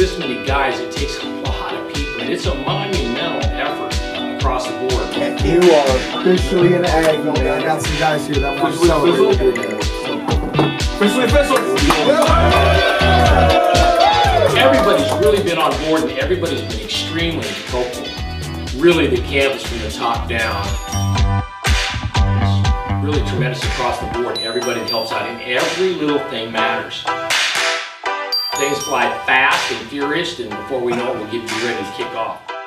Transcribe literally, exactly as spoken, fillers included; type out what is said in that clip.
this many guys, it takes a lot of people, and it's a monumental effort uh, across the board. And you are officially an Ag. I got some guys here that want to celebrate with you. Officially official! Everybody's really been on board, and everybody's been extremely helpful. Really, the canvas from the top down is really tremendous across the board. Everybody that helps out, and every little thing matters. Things fly fast and furious, and before we know it, we'll get you ready to kick off.